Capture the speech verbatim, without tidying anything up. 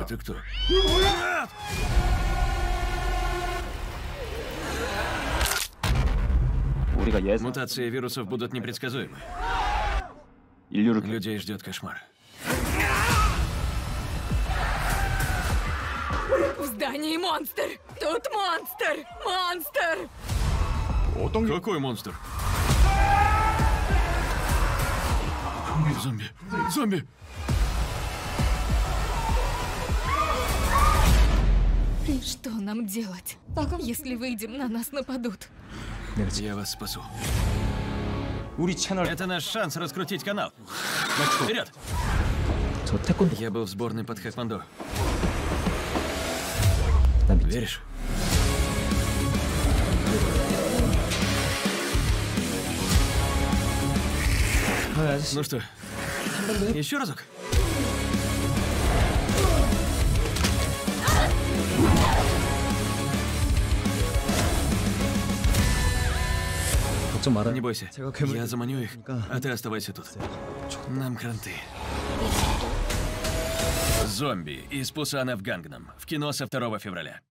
Ты кто? Мутации вирусов будут непредсказуемы. Людей ждет кошмар. В здании монстр! Тут монстр! Монстр! Какой монстр? Зомби! Зомби! Что нам делать? Если выйдем, на нас нападут. Я вас спасу. Это наш шанс раскрутить канал. Вперед! Я был в сборной под Хэквондо. Веришь? Ну что, еще разок? Не бойся, я заманю их, а ты оставайся тут. Нам кранты. Зомби из Пусана в Гангнам. В кино со второго февраля.